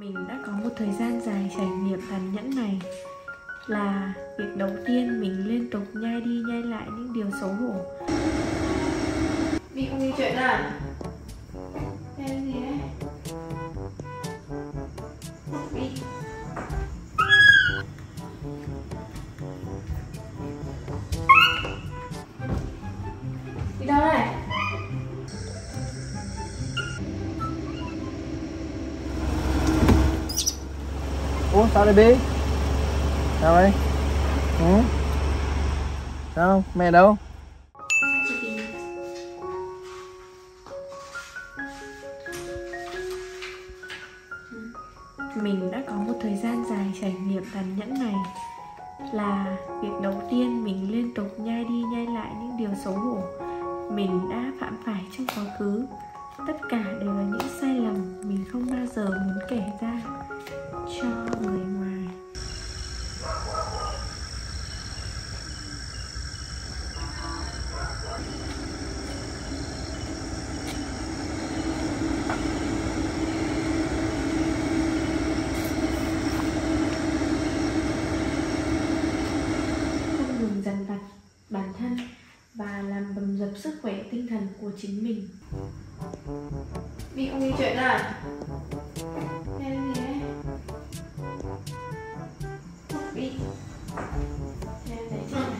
Mình đã có một thời gian dài trải nghiệm tàn nhẫn này. Là việc đầu tiên mình liên tục nhai đi nhai lại những điều xấu hổ. Bi không nghe chuyện à? Em gì đấy? Bi đi đâu đây? Ủa sao đây Bi? Sao đây? Ừ? Sao? Mẹ đâu? Mình đã có một thời gian dài trải nghiệm tàn nhẫn này. Là việc đầu tiên mình liên tục nhai đi nhai lại những điều xấu hổ mình đã phạm phải trong quá khứ. Tất cả đều là những sai lầm mình không bao giờ muốn kể ra cho người ngoài. Không ngừng dằn vặt bản thân và làm bầm dập sức khỏe tinh thần của chính mình. Bi không nghe chuyện à? Em gì đấy? Bi em thấy chuyện này.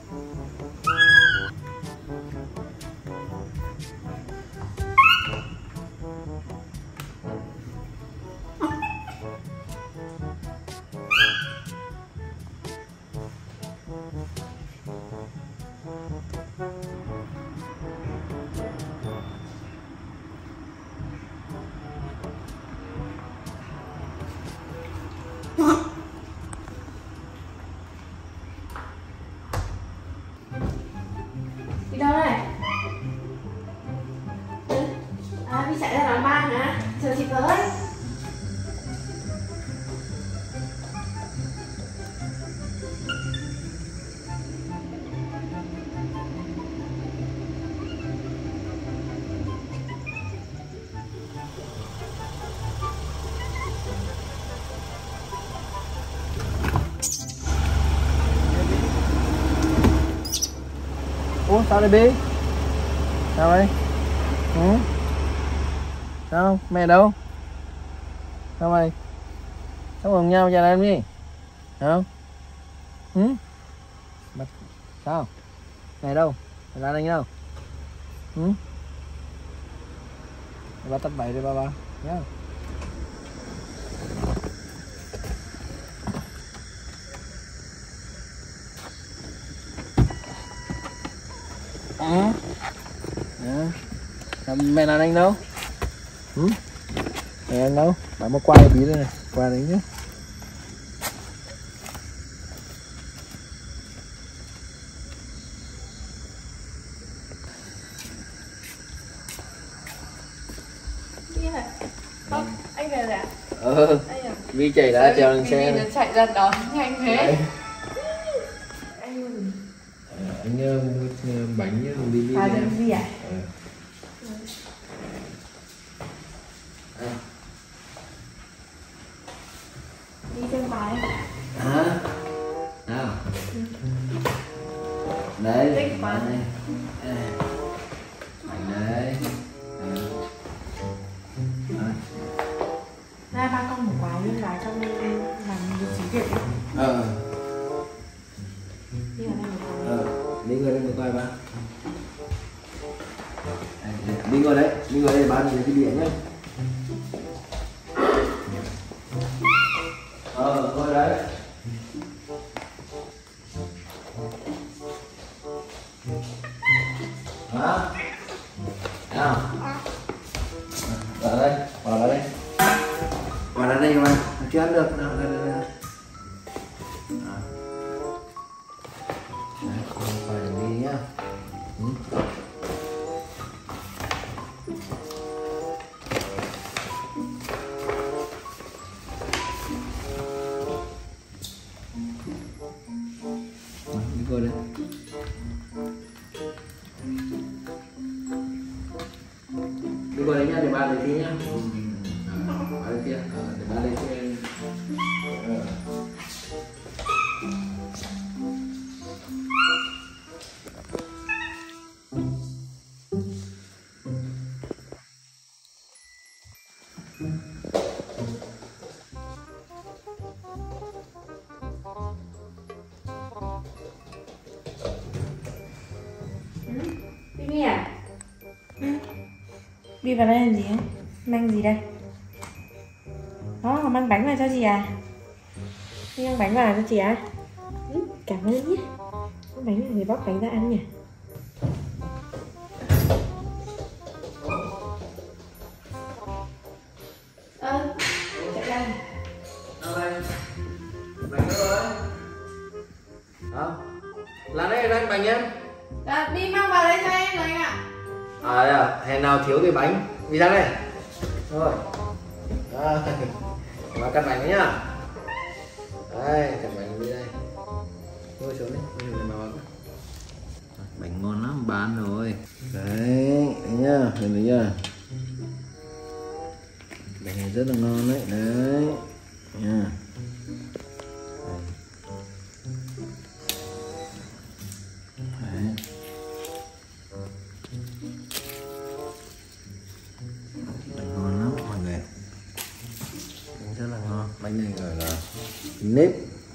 Đi đâu đây? À, Bi chạy ra đón ba hả? Chờ chị với. Ủa sao đây Bi? Sao đây? Ừ? Sao? Mẹ đâu? Sao mày? Sao cùng nhau ra đây đi? Sao? Ừ? Sao? Mẹ đâu? Mẹ ra đây đâu? Ừ? Ba tắt bậy đi ba nhá. Mẹ là anh đâu? Ừ? Mẹ anh đâu? Bạn mau qua tí đây này, qua đấy nhé. Đi hả? Không, anh về rồi ạ? Vi chạy đã trèo lên xe. Vi nó chạy ra đón nhanh thế. Đấy. Anh Anh bánh với Bibi. à, Bibi à? Đi xem bài. Hả? Nào. Đấy. Thích quá. Bánh đấy. Ra ba con một quái lên vào trong làm vị trí việc ấy. Đi vào đây một quái. Đi ngồi đây một quay ba. Đi ngồi đấy, ba nhìn cái điện nhé. Ngồi đấy. Hả? Nào. Vào đây, vào đây. Vào đây mà, chưa ăn được nào, đây. Đấy, phải đi nhá. Đi coi đây. Đi qua đấy nhá, để ba lấy tí nhá. Ba lấy kia, để ba lấy tí. Bi vào đây làm gì ấy? Mang gì đây? Đó, mang bánh vào cho chị à? Đi mang bánh vào cho chị à? Cảm ơn nhé. Mang bánh này thì bóc bánh ra ăn nhỉ? Chạy đây. Đâu đây? Bánh đâu rồi? Đó. Là đây bánh bánh em. Đi mang vào đây cho em rồi anh ạ. À đây à, hè nào thiếu thì bánh. Đi ra đây. Rồi. Đây. Mà cắt bánh đấy nhá. Đây, cắt bánh đi đây. Ngồi xuống đi, bánh ngon lắm, bán rồi. Đấy, đấy nhá, thấy nhá. Bánh này rất là ngon đấy, đấy. Nha. Đấy. Bánh ngon lắm mọi người. Bánh rất là ngon, bánh này gọi là nếp.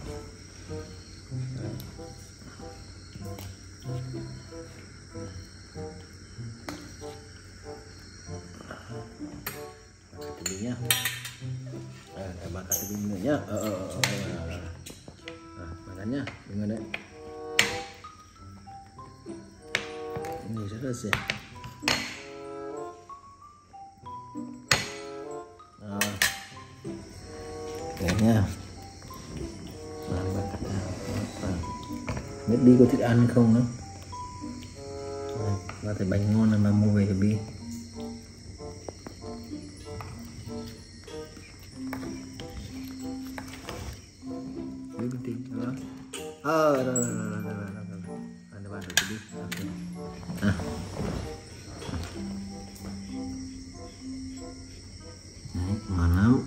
Cắt nhá. Bà cắt nữa nhá. Bà cắt nhá, đừng ngần đấy. Cái này rất là rẻ. Đấy nha. Bà cắt ra. Biết Bi có thích ăn không nữa. Bà thấy bánh ngon là bà mua về cho Bi. Bình tĩnh đó. Rồi bạn rồi đi. Đấy, ngon lắm.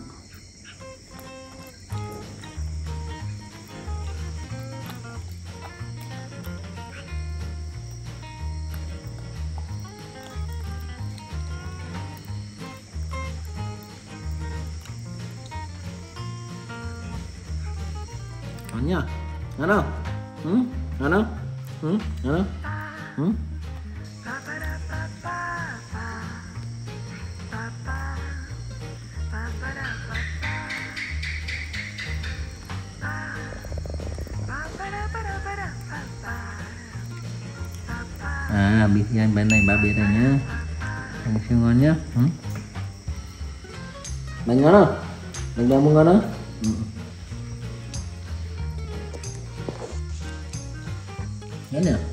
Ngon nhá, ngon không? Ngon không? Ngon không? À, biết anh bên này bà biết rồi nhá. Bánh siêu ngon nhá. Bánh ngon không? Bánh bao ngon không? Ngon nhỉ?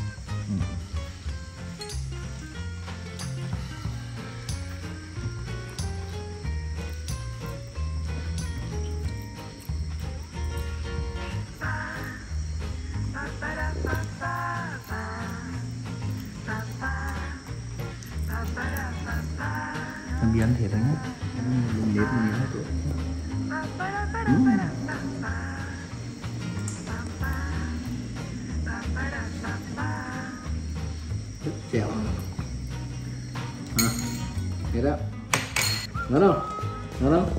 Em đi ăn thiệt đấy nhá. Đừng biết mình hết rồi. Rất dẻo. Thế đó. Ngon không? Ngon không?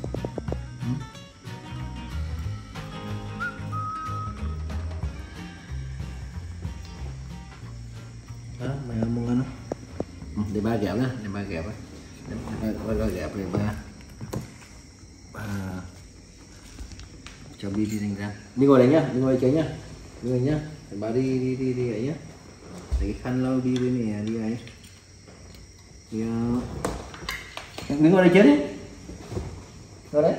Đó, mày ăn ngon không? Để ba kẹo nhá, để ba kẹo ấy. Ba kẹo để ba cho Bi đi đánh răng. Đi ngồi đấy nhá, đi ngồi chơi nhá. Đi ngồi nhá. Để ba đi ấy nhá. Lấy cái khăn lau Bi bên này đi ấy. Đi đứng ngồi đây chơi đi. Ngồi đấy.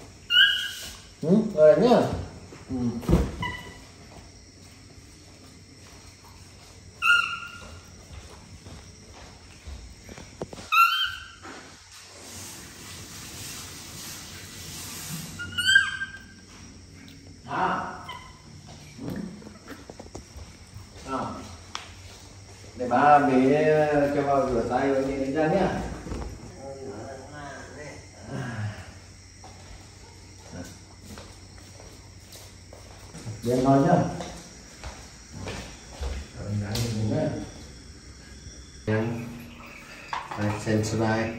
Ngồi đấy nhá. Để ba về cho vào rửa tay rồi mình đánh răng nhá. Để ngon nhá. Subscribe.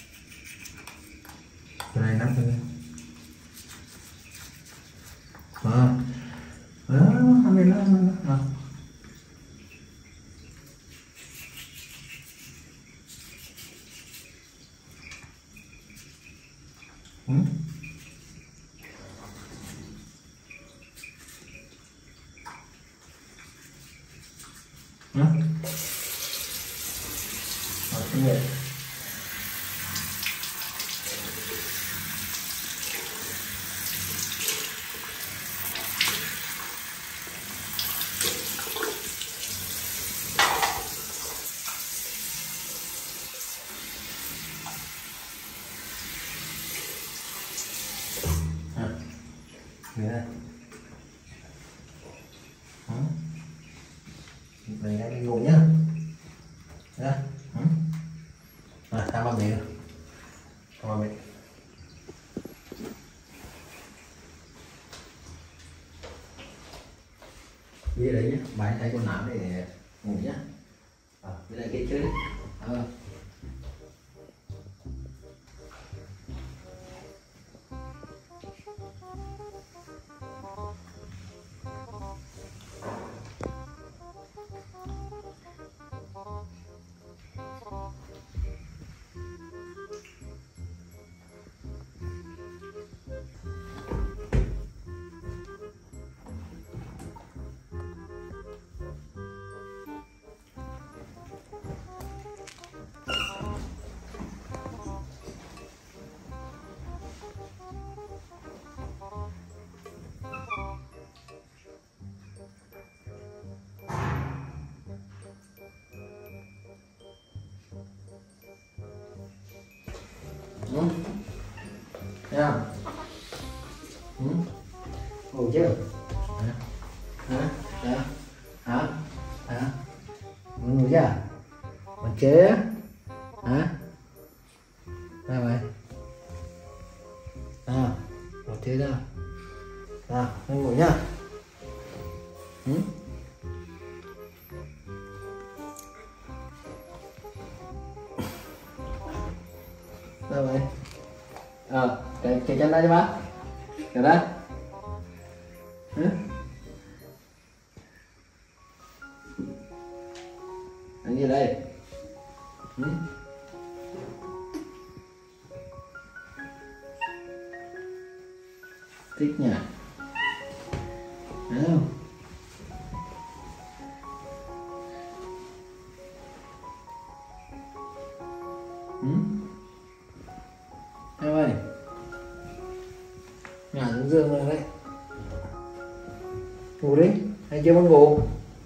Cái này nắp thôi. Đó. Ừ? Ừ? Rồi, xin lỗi. Người đây. Mình đang đi ngủ nhá. Ra. Tham vào mẹ rồi. Tham vào mẹ. Đi đấy nhá, bái thay quần áo để ngủ nhá. Với lại cái chơi đi. Thấy không? Ngủ chưa? Hả? Ngủ chưa? Còn chế á? Hả? Ra mày. Còn chế ra. Anh ngủ nhá. Ra mày. Cái chân đây cho bác. Cái đây. Cái gì đây? Thích nhỉ? Thấy không? Em ơi, ngả xuống giường rồi đấy. Ngủ đi, hay chưa muốn ngủ?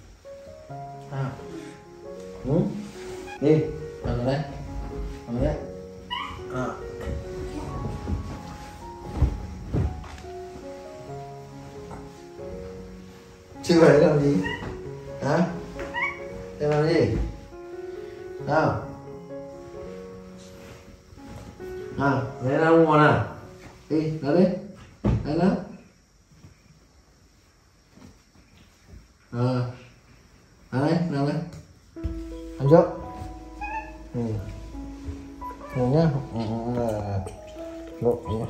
Đi, nằm vào đây. Nằm vào đây. Chưa phải làm gì? Hả? Em làm gì? Nào. Lấy ra ngon à? Đi, lấy đi. Lấy đó. Đây, nào đây. Ăn trước. Ngủ nhá. Ngủ nhá.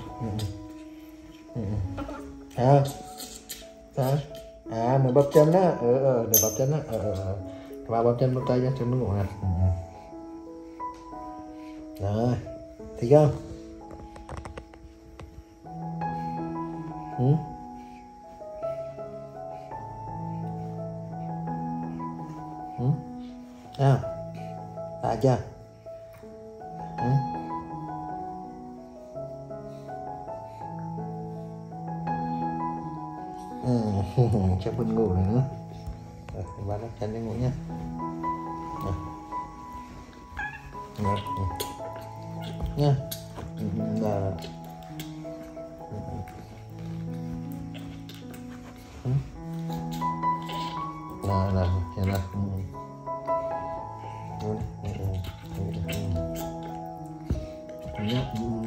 Mình bắp chân á. Để bắp chân á. Và bắp chân bắp tay cho nó ngủ nè. Rồi, thấy không? Đã chưa? Chắc buồn ngủ rồi nữa. Rồi, ba lắc chân đi ngủ nhá. Nha. Rồi, hiện ra. Nhá.